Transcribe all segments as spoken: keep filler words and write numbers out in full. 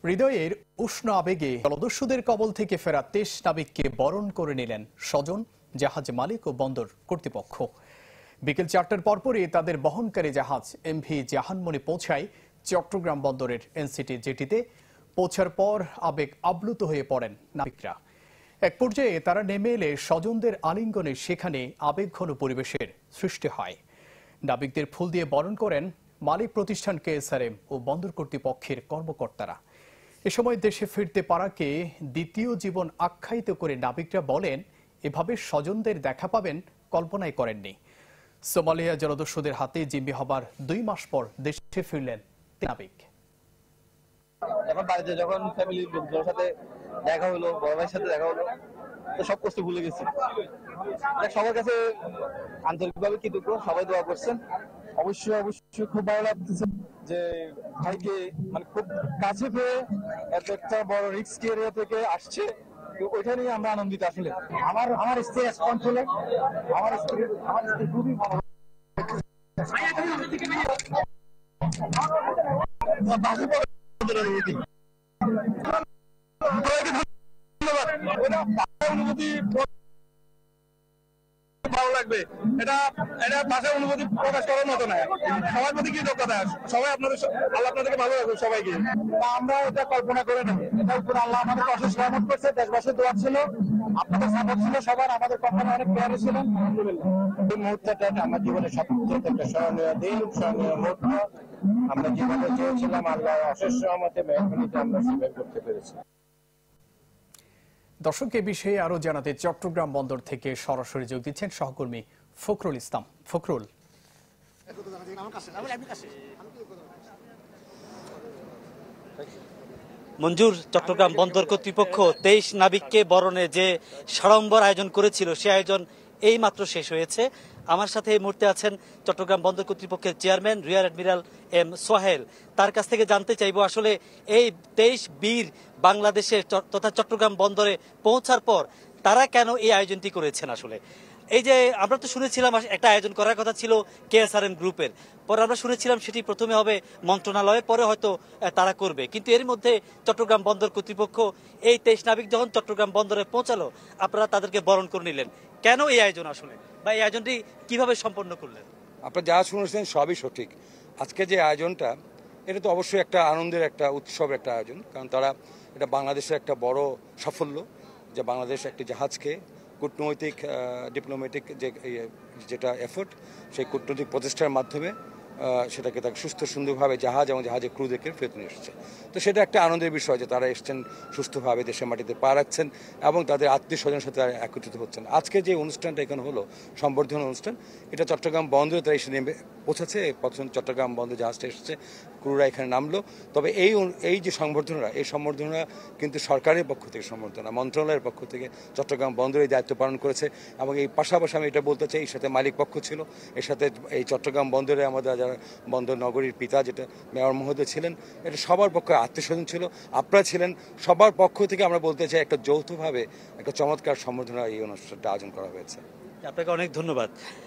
হৃদয়ের উষ্ণ আবেগে জলদস্যুদের কবল থেকে ফেরা তেইশ নাবিককে বরণ করে নিলেন স্বজন, জাহাজ মালিক ও বন্দর কর্তৃপক্ষ। বিকেল চারটার পরপরই তাদের বহনকারী জাহাজ এমভি জাহানমণি পৌঁছায় চট্টগ্রাম বন্দরের এনসিটি জেটিতে। পৌঁছার পর আবেগ আপ্লুত হয়ে পড়েন নাবিকরা। এক পর্যায়ে তারা নেমে এলে স্বজনদের আলিঙ্গনে সেখানে আবেগঘন পরিবেশের সৃষ্টি হয়। নাবিকদের ফুল দিয়ে বরণ করেন মালিক প্রতিষ্ঠান কেএসআরএম ও বন্দর কর্তৃপক্ষের কর্মকর্তারা। এ সময় দেশে ফিরতে পারাকে দ্বিতীয় জীবন আখ্যায়িত করে নাবিকরা বলেন, এভাবে স্বজনদের দেখা পাবেন কল্পনাই করেননি। সোমালিয়া জলদস্যুদের হাতে জিম্মি হবার দুই মাস পর দেশে ফিরলেন নাবিক। এখন বাড়িতে যখন ফ্যামিলির লোকজনের সাথে দেখা হলো, বড় ভাইয়ের সাথে দেখা হলো, তো সব কষ্ট ভুলে গেছি। সবার কাছে আন্তরিকভাবে কৃতজ্ঞ, সবাই দোয়া করছেন। অবশ্যই অবশ্যই খুব ভালো লাগতেছে যে ভাইকে মানে খুব কাছে পেয়ে এত একটা বড় রিস্ক এরিয়া থেকে আসছে, ওইটা নিয়ে আমরা আনন্দিত। আসলে আমার আমার স্ত্রী রেসপন্স হলো, আমার স্ত্রী আমার স্ত্রী খুবই ভালো। অনুভূতি ভালো লাগবে, এটা এটা ভাষায় অনুভূতি প্রকাশ করার মতো না। সবার প্রতি কৃতজ্ঞতা, সবাই আপনাদের আল্লাহ আপনাদেরকে ভালো রাখবে সবাইকে। আমরা এটা কল্পনা করে নেই, এটা উপর আল্লাহ আমাদেরকে অশেষ রহমত করছে। দেশবাসীর দোয়া ছিল, আপনাদের সাপোর্ট ছিল, সবার আমাদের কোম্পানি অনেক প্লেয়ার ছিলেন। এই মুহূর্তটা আমার জীবনের সবচেয়ে একটা স্মরণীয় দিন, স্মরণীয় মুহূর্ত। আমরা জীবনে চেয়েছিলাম, আল্লাহ অশেষ রহমতে মেহরবানিতে আমরা স্বীকার করতে পেরেছি। দর্শক, এ বিষয়ে আরো জানাতে চট্টগ্রাম বন্দর থেকে সরাসরি যোগ দিচ্ছেন সহকর্মী ফখরুল ইসলাম। ফখরুল, মঞ্জুর, চট্টগ্রাম বন্দর কর্তৃপক্ষ তেইশ নাবিককে বরণে যে সাড়ম্বর আয়োজন করেছিল, সে আয়োজন এই মাত্র শেষ হয়েছে। আমার সাথে এই মুহূর্তে আছেন চট্টগ্রাম বন্দর কর্তৃপক্ষের chairman rear admiral M Sohel. তার কাছ থেকে জানতে চাইব, আসলে এই তেইশ বীর বাংলাদেশের তথা চট্টগ্রাম বন্দরে পৌঁছার পর তারা কেন এই আয়োজনটি করেছেন। আসলে এই যে আমরা তো শুনেছিলাম একটা আয়োজন করার কথা ছিল কেএসআরএম গ্রুপের, পরে আমরা শুনেছিলাম সেটি প্রথমে হবে মন্ত্রণালয়ে, পরে হয়তো তারা করবে, কিন্তু এর মধ্যে চট্টগ্রাম বন্দর কর্তৃপক্ষ এই তেইশ নাবিক যখন চট্টগ্রাম বন্দরে পৌঁছালো, আপনারা তাদেরকে বরণ করে নিলেন। কেন এই আয়োজন আসলে, বা এই আয়োজনটি কিভাবে সম্পন্ন করলেন? আপনারা যা শুনেছেন সবই সঠিক। আজকে যে আয়োজনটা, এটা তো অবশ্যই একটা আনন্দের একটা উৎসবের একটা আয়োজন, কারণ তারা এটা বাংলাদেশের একটা বড় সাফল্য যে বাংলাদেশ একটি জাহাজকে কূটনৈতিক ডিপ্লোম্যাটিক যে যেটা এফোর্ট, সেই কূটনৈতিক প্রচেষ্টার মাধ্যমে সেটাকে তাকে সুস্থ সুন্দরভাবে জাহাজ এবং জাহাজের ক্রুদেরকে ফেরত নিয়ে এসেছে। তো সেটা একটা আনন্দের বিষয় যে তারা এসছেন সুস্থভাবে, দেশের মাটিতে পা রাখছেন এবং তাদের আত্মীয় স্বজনের সাথে তারা একত্রিত হচ্ছেন। আজকে যে অনুষ্ঠানটা এখানে হলো, সম্বর্ধনা অনুষ্ঠান, এটা চট্টগ্রাম বন্দরে তারা এসে নেমে পৌঁছেছে। প্রথম চট্টগ্রাম বন্দর জাহাজটা এসেছে, ক্রুরা এখানে নামলো। তবে এই এই যে সংবর্ধনা, এই সংবর্ধনা কিন্তু সরকারের পক্ষ থেকে সংবর্ধনা, মন্ত্রণালয়ের পক্ষ থেকে চট্টগ্রাম বন্দরে দায়িত্ব পালন করেছে। এবং এই পাশাপাশি আমি এটা বলতে চাই, এর সাথে মালিক পক্ষ ছিল, এর সাথে এই চট্টগ্রাম বন্দরে আমাদের যারা বন্দর নগরীর পিতা যেটা মেয়র মহোদয় ছিলেন, এটা সবার পক্ষে আত্মীয় স্বজন ছিল, আপনারা ছিলেন। সবার পক্ষ থেকে আমরা বলতে চাই একটা যৌথভাবে একটা চমৎকার সম্বর্ধনা এই অনুষ্ঠানটা আয়োজন করা হয়েছে। আপনাকে অনেক ধন্যবাদ।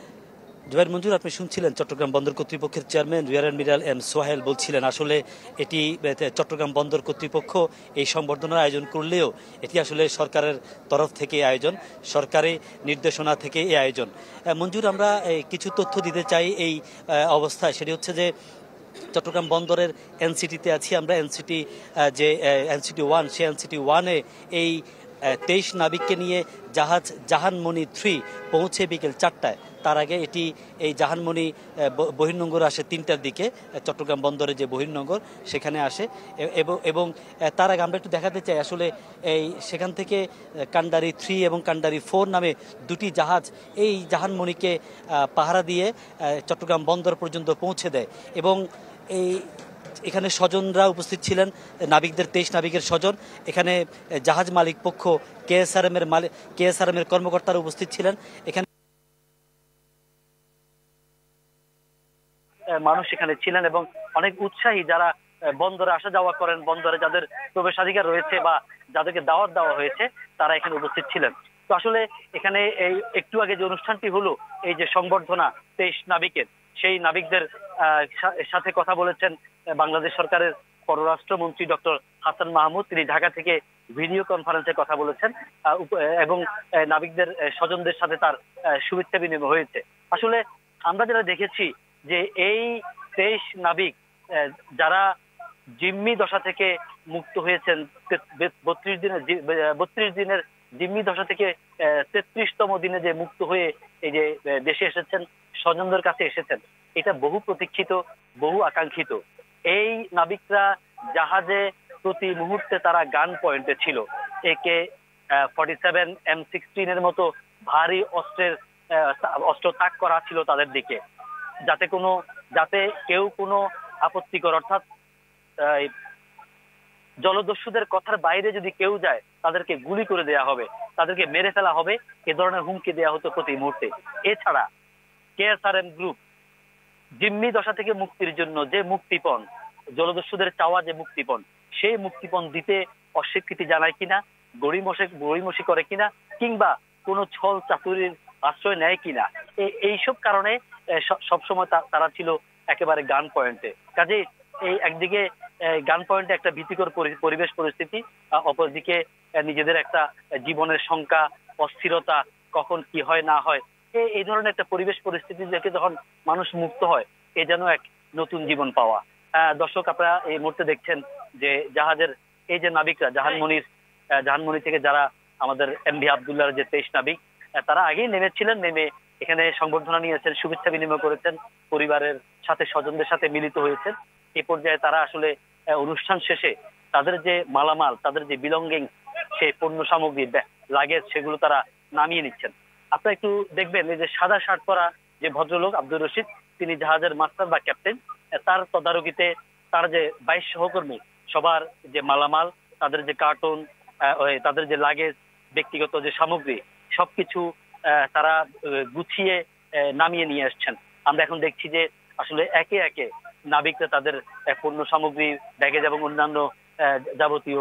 জুবাইর মঞ্জুর, আপনি শুনছিলেন চট্টগ্রাম বন্দর কর্তৃপক্ষের chairman rear admiral M Sohel বলছিলেন, আসলে এটি চট্টগ্রাম বন্দর কর্তৃপক্ষ এই সংবর্ধনার আয়োজন করলেও এটি আসলে সরকারের তরফ থেকে আয়োজন, সরকারি নির্দেশনা থেকে এই আয়োজন। মঞ্জুর, আমরা কিছু তথ্য দিতে চাই এই অবস্থায়, সেটি হচ্ছে যে চট্টগ্রাম বন্দরের এনসিটিতে আছি আমরা। এনসিটি যে এনসিটি ওয়ান, সেই এনসিটি ওয়ানে এই তেইশ নাবিককে নিয়ে জাহাজ জাহানমণি থ্রি পৌঁছে বিকেল চারটায়। তার আগে এটি এই জাহানমণি বহির্নোঙর আসে তিনটার দিকে, চট্টগ্রাম বন্দরে যে বহির্নোঙর সেখানে আসে। এবং এবং তার আগে আমরা একটু দেখাতে চাই, আসলে এই সেখান থেকে কান্ডারি থ্রি এবং কান্ডারি ফোর নামে দুটি জাহাজ এই জাহানমণিকে পাহারা দিয়ে চট্টগ্রাম বন্দর পর্যন্ত পৌঁছে দেয়। এবং এই এখানে স্বজনরা উপস্থিত ছিলেন, নাবিকদের তেইশ নাবিকের স্বজন। এখানে জাহাজ মালিক পক্ষ কেএসআরএম এর মালিক কেএসআরএম এর কর্মকর্তারা উপস্থিত ছিলেন। এখানে মানুষ এখানে ছিলেন এবং অনেক উৎসাহী যারা বন্দরে আসা যাওয়া করেন, বন্দরে যাদের প্রবেশাধিকার রয়েছে বা যাদেরকে দাওয়াত দেওয়া হয়েছে, তারা এখানে উপস্থিত ছিলেন। তো আসলে এখানে এই একটু আগে যে অনুষ্ঠানটি হলো, এই যে সংবর্ধনা তেইশ নাবিকের, সেই নাবিকদের সাথে কথা বলেছেন বাংলাদেশ সরকারের পররাষ্ট্রমন্ত্রী ডক্টর হাসান মাহমুদ, তিনি ঢাকা থেকে ভিডিও কনফারেন্সে কথা বলেছেন এবং নাবিকদের স্বজনদের সাথে তার শুভেচ্ছা বিনিময় হয়েছে। আসলে আমরা যারা দেখেছি যে এই তেইশ নাবিক যারা জিম্মি দশা থেকে মুক্ত হয়েছেন, বত্রিশ দিনের বত্রিশ দিনের জিম্মি দশা থেকে তেত্রিশতম দিনে যে মুক্ত হয়ে এই যে দেশে এসেছেন, স্বজনদের কাছে এসেছেন, এটা বহু প্রতীক্ষিত, বহু আকাঙ্ক্ষিত। এই নাবিকরা জাহাজে প্রতি মুহূর্তে তারা গান পয়েন্টে ছিল। AK forty seven M sixteen এর মতো ভারী অস্ত্রের অস্ত্র তাক করা ছিল তাদের দিকে, যাতে কোনো যাতে কেউ কোনো আপত্তিকর অর্থাৎ জলদস্যুদের কথার বাইরে যদি কেউ যায় তাদেরকে গুলি করে দেওয়া হবে, তাদেরকে মেরে ফেলা হবে, এ ধরনের হুমকি দেওয়া হতো প্রতি মুহূর্তে। এছাড়া কেএসআরএম গ্রুপ জিম্মি দশা থেকে মুক্তির জন্য যে মুক্তিপণ, জলদস্যুদের চাওয়া যে মুক্তিপণ, সেই মুক্তিপণ দিতে অস্বীকৃতি জানায় কিনা, গড়িমসি গড়িমসি করে কিনা, কিংবা কোনো ছল চাতুরির আশ্রয় নেয় কিনা, এইসব কারণে সবসময় তারা ছিল একেবারে গান পয়েন্টে। কাজে এই একদিকে গান পয়েন্টে একটা ভীতিকর পরিবেশ পরিস্থিতি, অপরদিকে নিজেদের একটা জীবনের শঙ্কা, অস্থিরতা, কখন কি হয় না হয়, এই ধরনের একটা পরিবেশ পরিস্থিতি থেকে যখন মানুষ মুক্ত হয়, এ যেন এক নতুন জীবন পাওয়া। দর্শক, আপনারা এই মুহূর্তে দেখছেন যে জাহাজের এই যে নাবিকরা, জাহানমনির জাহানমনি থেকে যারা আমাদের এম ভি আবদুল্লাহর যে তেইশ নাবিক, তারা আগেই নেমেছিলেন, নেমে এখানে সংবর্ধনা নিয়েছেন, শুভেচ্ছা বিনিময় করেছেন, পরিবারের সাথে স্বজনদের সাথে মিলিত হয়েছেন। এ পর্যায়ে তারা আসলে অনুষ্ঠান শেষে তাদের যে মালামাল, তাদের যে বিলঙ্গিং, সেই পণ্য সামগ্রী, লাগেজ, সেগুলো তারা নামিয়ে নিচ্ছেন। আপনারা একটু দেখবেন এই যে সাদা শার্ট পরা যে ভদ্রলোক আব্দুর রশিদ, তিনি জাহাজের মাস্টার বা ক্যাপ্টেন, তার তদারকিতে তার যে বাইশ সহকর্মী, সবার যে মালামাল, তাদের যে কার্টুন, তাদের যে লাগেজ, ব্যক্তিগত যে সামগ্রী, সবকিছু তারা গুছিয়ে নামিয়ে নিয়ে আসছেন। আমরা এখন দেখছি যে আসলে একে একে নাবিকরা তাদের পণ্য সামগ্রী, ব্যাগেজ এবং অন্যান্য যাবতীয়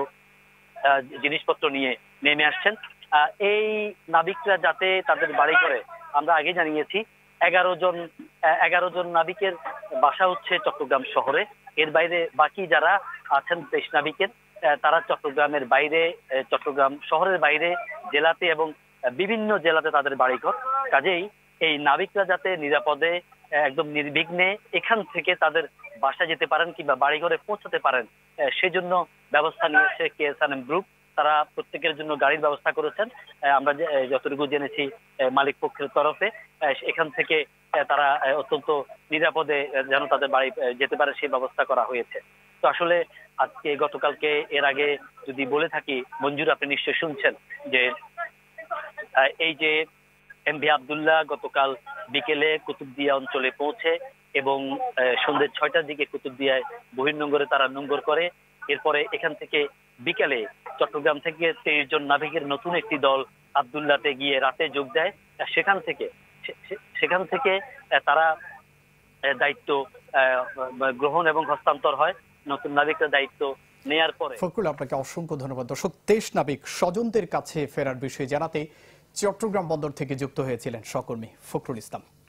জিনিসপত্র নিয়ে নেমে আসছেন। এই নাবিকরা যাতে তাদের বাড়ি করে, আমরা আগে জানিয়েছি এগারো জন এগারো জন নাবিকের বাসা হচ্ছে চট্টগ্রাম শহরে। এর বাইরে বাকি যারা আছেন তেইশ নাবিকের, তারা চট্টগ্রামের বাইরে, চট্টগ্রাম শহরের বাইরে জেলাতে এবং বিভিন্ন জেলাতে তাদের বাড়িঘর। কাজেই এই নাবিকরা যাতে নিরাপদে একদম নির্বিঘ্নে এখান থেকে তাদের বাসা যেতে পারেন কিংবা বাড়িঘরে পৌঁছাতে পারেন, সেজন্য ব্যবস্থা নিয়েছে কেএসআরএম গ্রুপ। তারা প্রত্যেকের জন্য গাড়ির ব্যবস্থা করেছেন। আমরা যতটুকু জেনেছি মালিক পক্ষের তরফে এখান থেকে তারা অত্যন্ত নিরাপদে যেন তাদের বাড়ি যেতে পারে সেই ব্যবস্থা করা হয়েছে। তো আসলে আজকে গতকালকে এর আগে যদি বলে থাকি, মঞ্জুর আপনি নিশ্চয়ই শুনছেন যে এই যে এম ভি আবদুল্লাহ গতকাল বিকেলে কুতুবদিয়া অঞ্চলে পৌঁছে এবং সন্ধ্যে ছয়টার দিকে কুতুবদিয়ায় বহির্নোঙ্গরে তারা নোঙ্গর করে। এরপরে এখান থেকে বিকেলে চট্টগ্রাম থেকে তেইশ জন নাবিকের নতুন একটি দল আবদুল্লাতে গিয়ে রাতে যোগ দেয়। সেখান থেকে সেখান থেকে তারা দায়িত্ব গ্রহণ এবং হস্তান্তর হয়। নতুন নাবিকরা দায়িত্ব নেয়ার পরে। ফখরুল, আপনাকে অসংখ্য ধন্যবাদ। দর্শক, তেইশ নাবিক স্বজনদের কাছে ফেরার বিষয়ে জানাতে চট্টগ্রাম বন্দর থেকে যুক্ত হয়েছিলেন সহকর্মী ফখরুল ইসলাম।